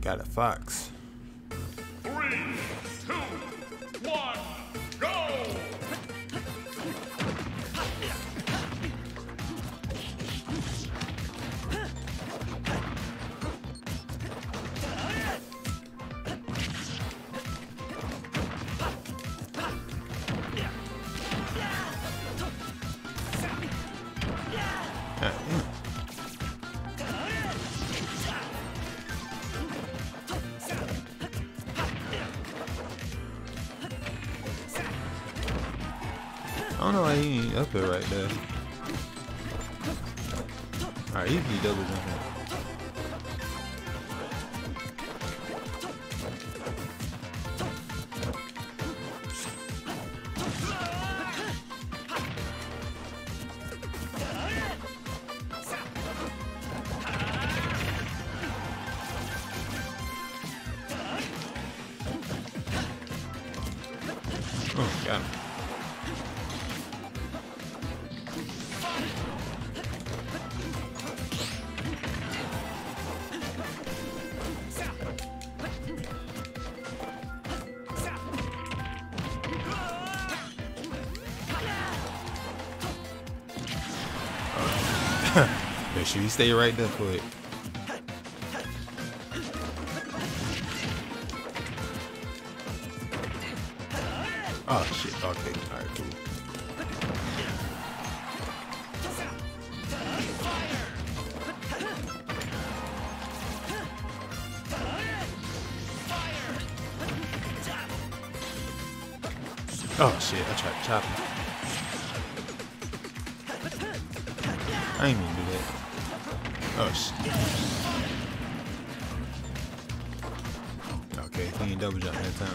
got a fox. 3, 2, 1, go! I don't know why he ain't up here right there. Alright, he can double jump him. Oh, got him. Make sure you stay right there for it. Oh shit, okay, alright, cool. Oh shit, I tried to chop him. I ain't even do that. Oh shit. Okay, he ain't double jump that time.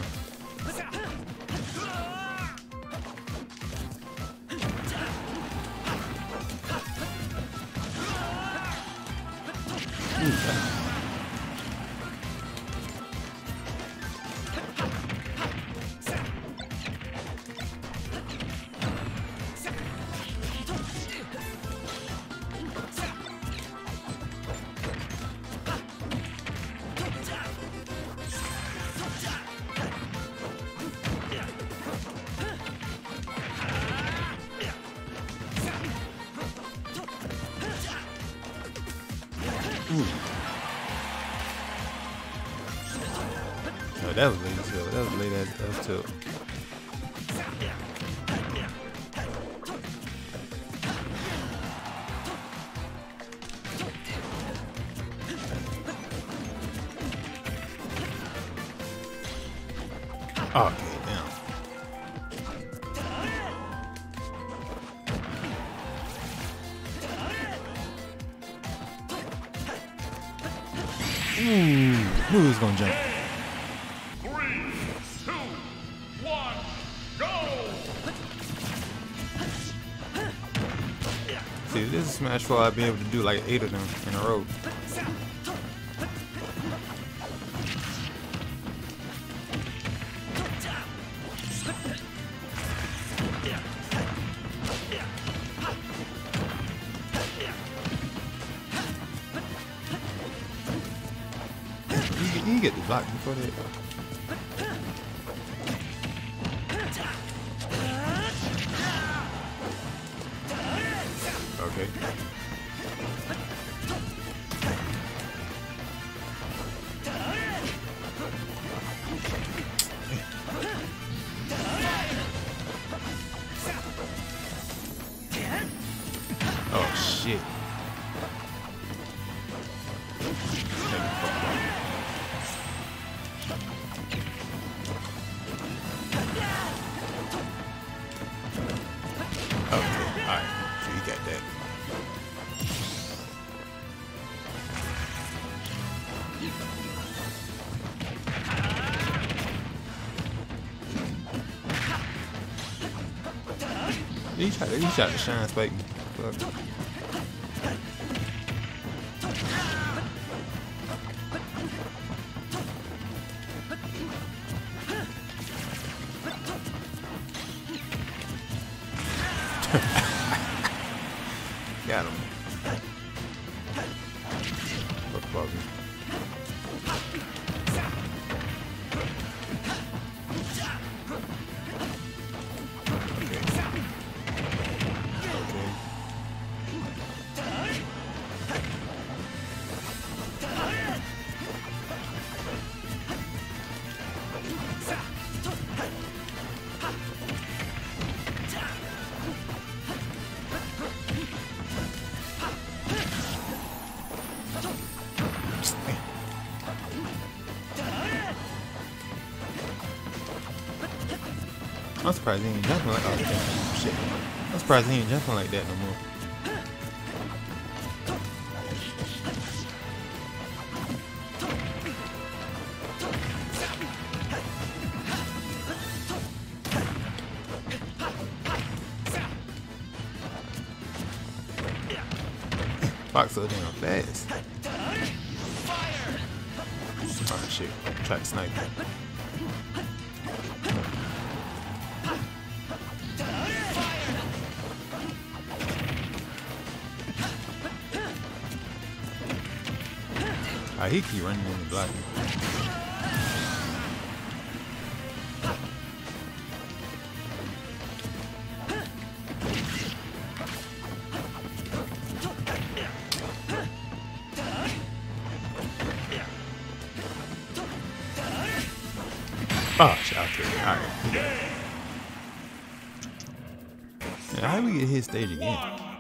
Oh, that was late as hell. That was late as tilt. Oh, okay, damn. Who's gonna jump? 3, 2, 1, go! See, if this is Smash 4, I'd be able to do like 8 of them in a row. You can get the block before that. Okay. Oh shit. Okay, alright. So you got that. He tried to shine spike me. Fuck. Got him. Fuck Bobby. I'm surprised he ain't jumping like oh damn shit. I'm surprised he ain't jumping like that no more. Fox so damn fast. Oh shit. Try to snipe him. He keep running in the block. Oh shit, okay. Alright. Yeah, how do we get his stage again?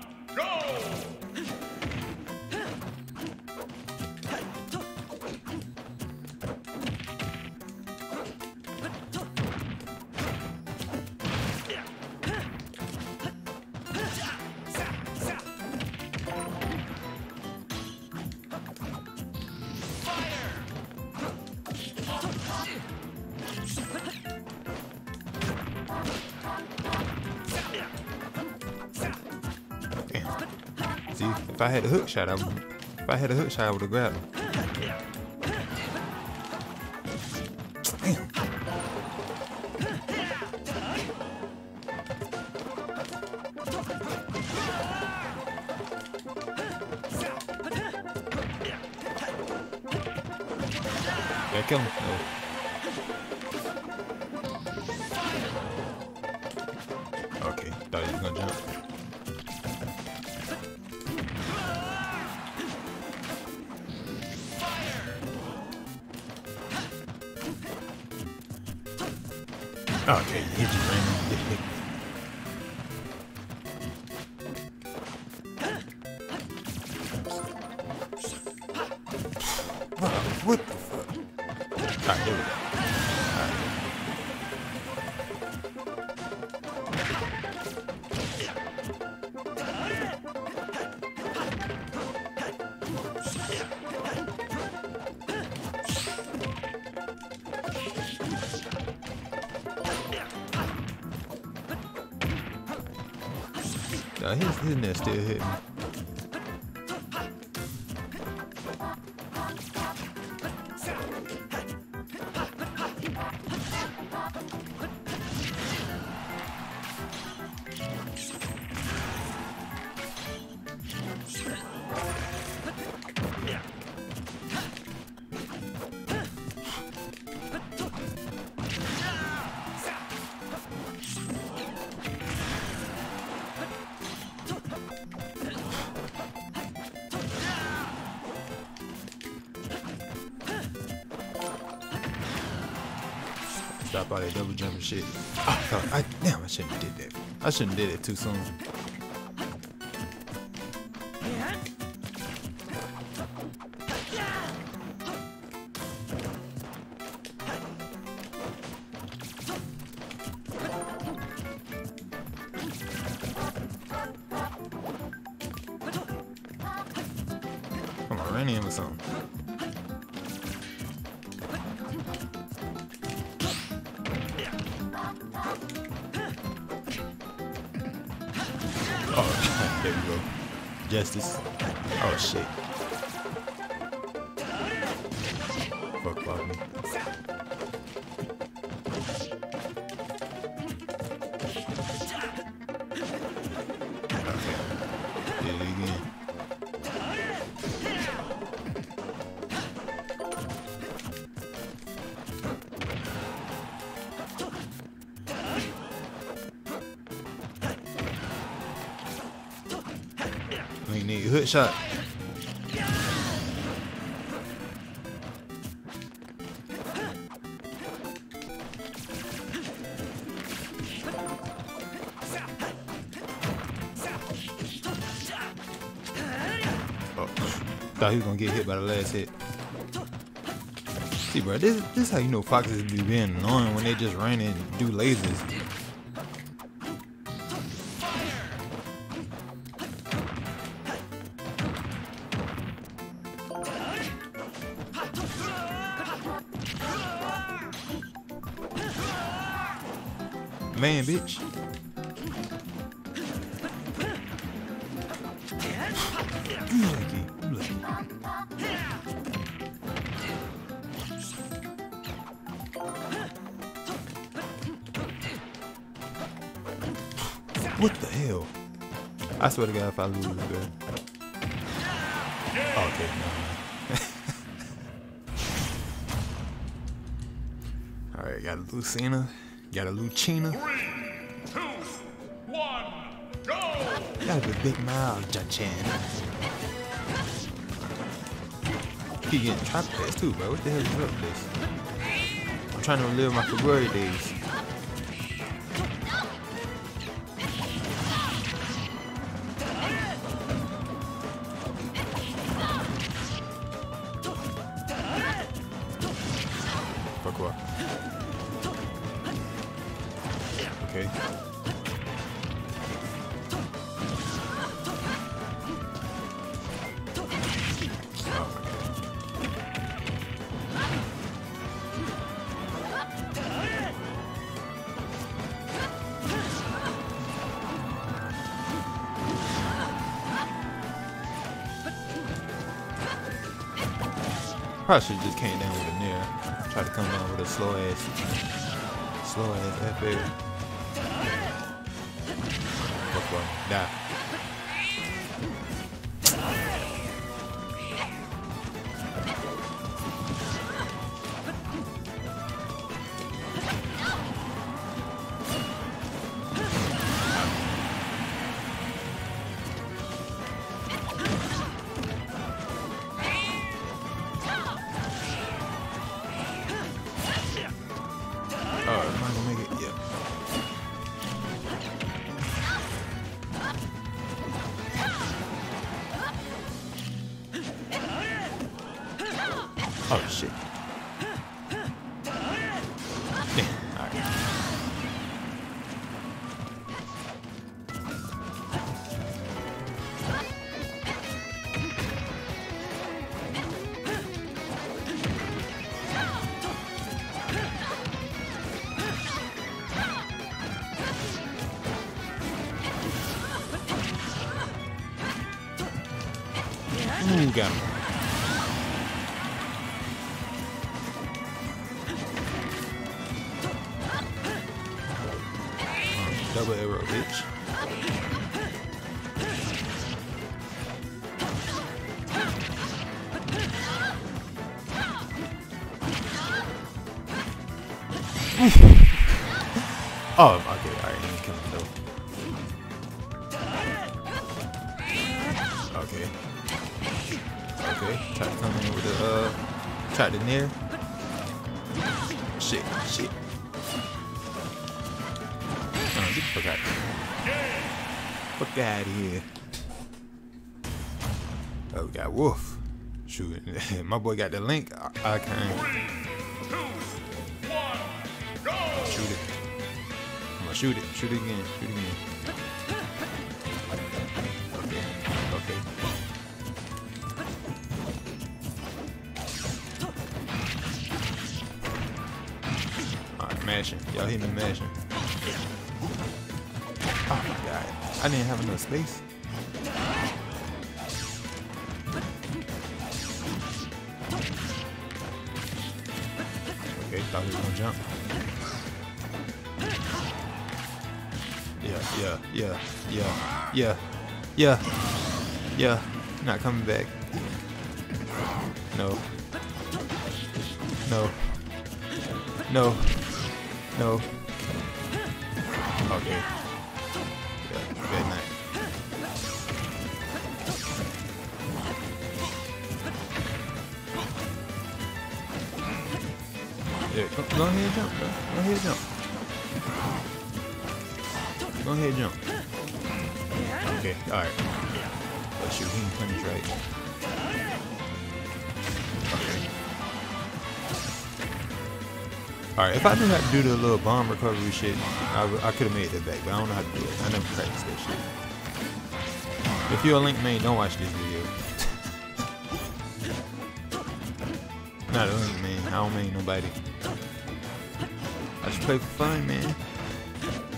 See, if I had a hook shot, I would have grabbed him. Damn. Did I kill him? No. Okay, thought he was gonna jump. Okay, he just ran in. What the fuck? Alright, here we go. His net still hitting. Stop all that double jumping shit. Oh, damn, I shouldn't have did that. I shouldn't have did it too soon. Come on, run in with something. Oh, there we go. Justice. Oh shit. Fuck about me. Okay. Did it again. We need a hook shot. Oh, thought he was gonna get hit by the last hit. See, bro, this is how you know foxes be being annoying when they just run and do lasers. Man, bitch. You lucky. You lucky. What the hell? I swear to God, if I lose, bro. Oh, okay, no. Alright, got a Lucina. Got a Lucina. 3, 2, 1, go! Got a big mouth, Jachan. Keep getting trapped this too, bro. What the hell is up with this? I'm trying to relive my February days. Fuck what? Okay. Probably should just came down with a near. Try to come down with a slow ass F8. Fuck well, die. Oh, am I gonna make it? Yeah. Oh shit. Damn. Alright. Ooh, got him. Double arrow, bitch. Oh, okay, alright, let me kill him though. Okay. Okay, try to come in with a, try to near. Shit. Get the fuck out. Fuck out of here. Oh, we got Wolf. Shoot, my boy got the link. I can't. 3, 2, 1, go! Shoot it. I'm gonna shoot it. Shoot it again. Okay. Alright, mashing. Y'all hit me mashing. Oh my god. I didn't have enough space. Okay, thought he was gonna jump. Yeah. Not coming back. No. Okay. Yeah, bad night. Yeah, go ahead and jump, bro. Go ahead and jump. Okay, alright. Let's shoot him punish right. Okay. Alright, if I knew how to do the little bomb recovery shit, I could have made that back, but I don't know how to do it. I never practiced that shit. If you're a Link main, don't watch this video. Not a Link main, I don't main nobody. I just play for fun, man.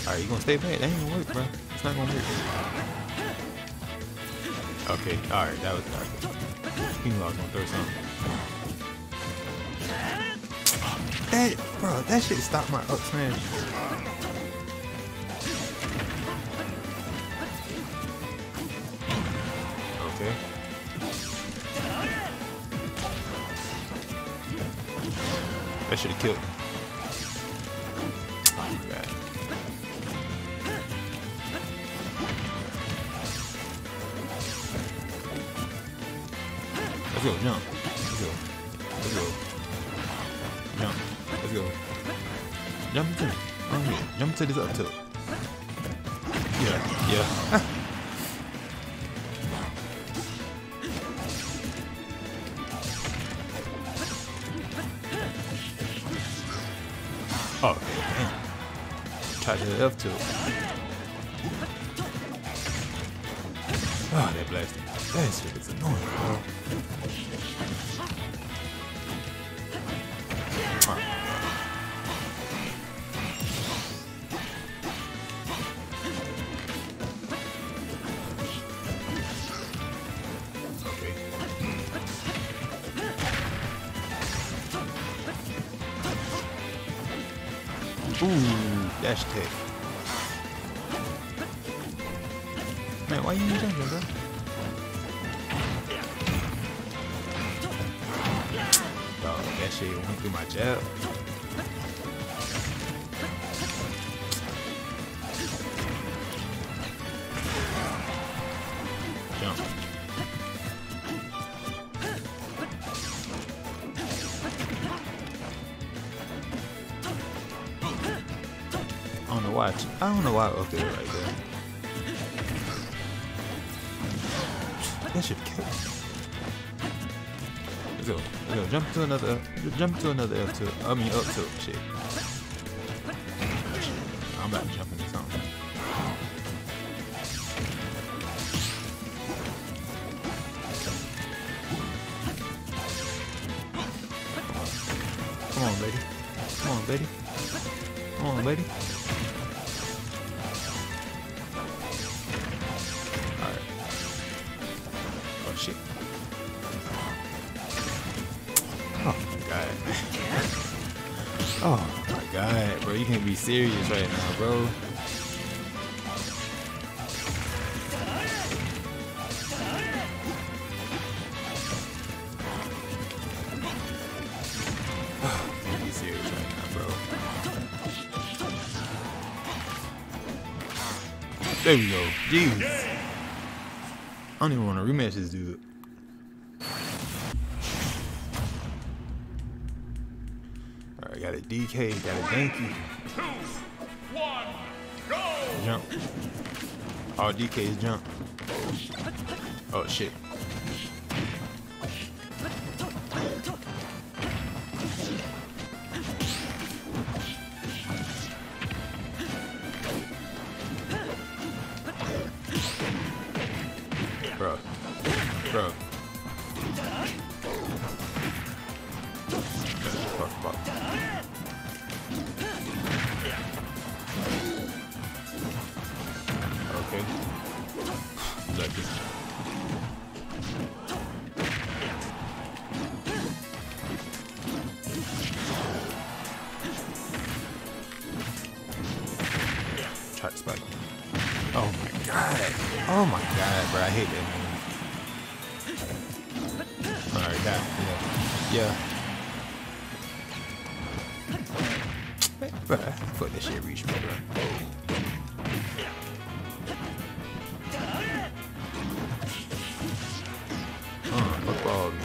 Alright, you gonna stay back? That ain't gonna work, bro. It's not gonna work. Okay, alright, that was he knew I was gonna throw something. That, bro, that shit stopped my up smash. Okay. That should have killed me. Oh my god. Let's go, jump. Let's go. Let's go. Jump. Let's go. Jump into it. Oh yeah. Jump to this up tilt. Yeah. Yeah. Oh, damn. Tried to the F tilt. Oh, that blasted. That shit is annoying, bro. Ooh, dash tech. Man, why you ain't jumping, bro? Oh, that shit went through my jab. Jump. I don't know why. Okay, right there. That should kill me. Let's go. Let's go. Jump to another F tilt. I mean up tilt. Shit. I'm about to jump into something. Come on, lady. Come on, lady. Come on, lady. Shit. Oh my god. Oh my god, bro. You can't be serious right now, bro. Can't be serious right now, bro. There we go. Jeez. I don't even want to rematch this dude. Alright, got a DK, got a Danky. 2, 1, go! Jump. All DKs jump. Oh shit. Bro. Bro. Fuck about. Okay. Lucky. Try to spike. Oh my god. Oh my god, bro. I hate that move. Alright, that. Yeah. Yeah. Bro, fuck that shit reach me, bro. Fuck all of me.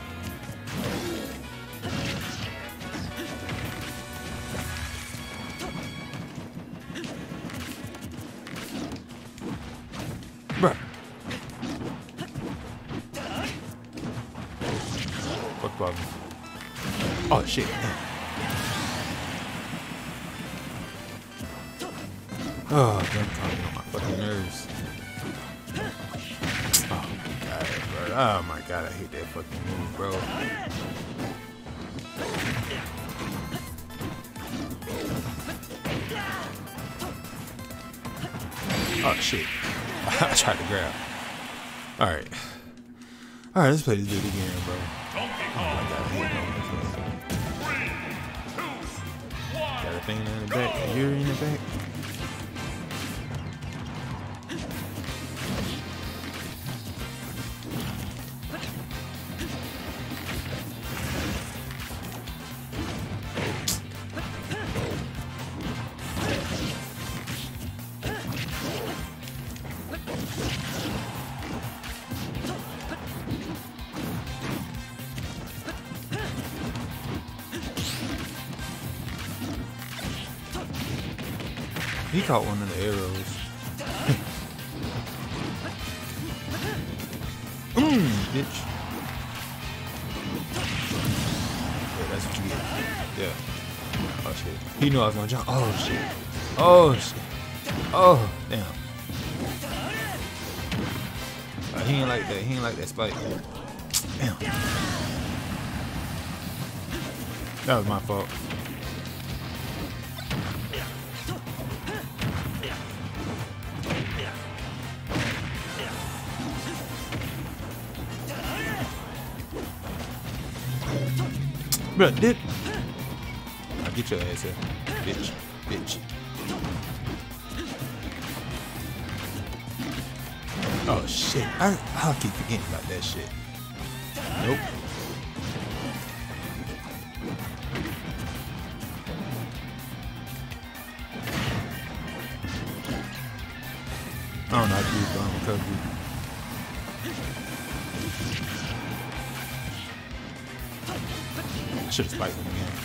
Bruh. Fuck all of me. Oh shit. Oh, them coming on my fucking nerves. Oh my god, bro. Oh my god, I hate that fucking move, bro. Oh shit. I tried to grab. Alright. Alright, let's play this dude again, bro. Oh my god, here we go. Got a thing in the back. Yuri in the back. He caught one of the arrows. Bitch. Yeah, that's what you get. Yeah. Oh shit. He knew I was gonna jump. Oh shit. Oh shit. Oh damn. He ain't like that. He ain't like that spike. Damn. That was my fault. Bro, did I'll get your ass here, bitch, bitch. Oh shit! I'll keep forgetting about that shit. Nope. I don't know how to do bomb recovery. I should have spiked him again.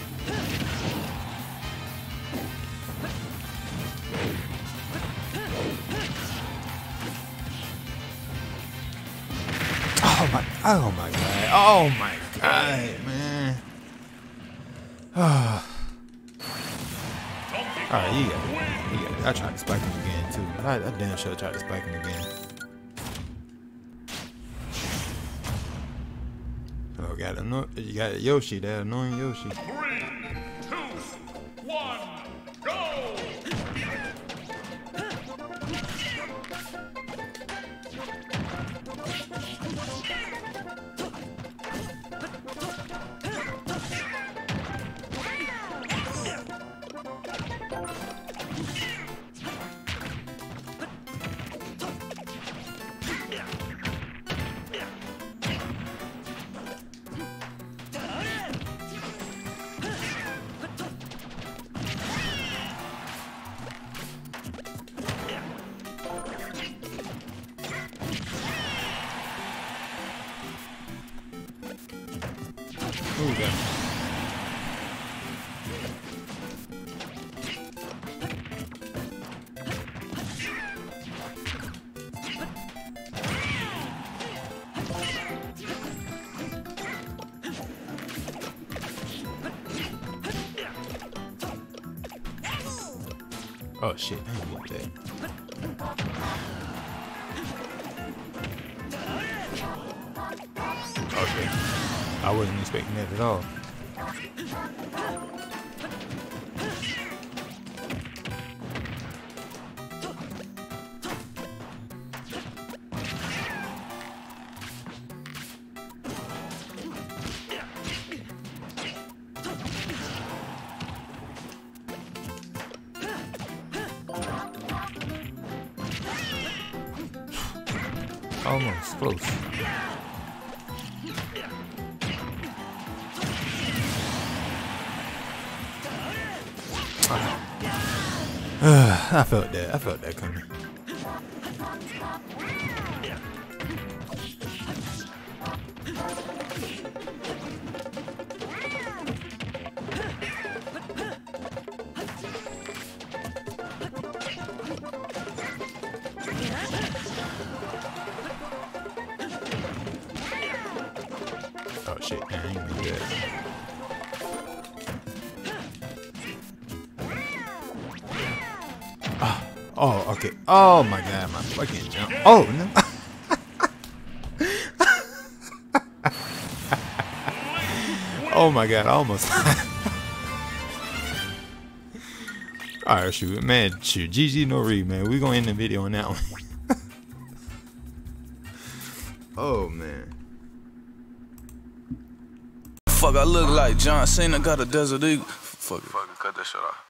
Oh my god. Oh my god, man. Alright, you got it. I tried to spike him again too. I damn sure tried to spike him again. Oh, you got Yoshi there, annoying Yoshi. 3, 2, 1, go! Ooh, yeah. Oh shit, I didn't get that. Okay. I wasn't expecting that at all. Almost close. I felt that. I felt that coming. Oh shit, I ain't gonna do that. Oh, okay. Oh my god, my fucking jump. Oh no. Oh my god, I almost Alright, shoot. Man, shoot. GG no read, man. We gonna end the video on that one. Oh, man. Fuck, I look like John Cena got a Desert Eagle. Fuck it. Fuck it, cut that shit off.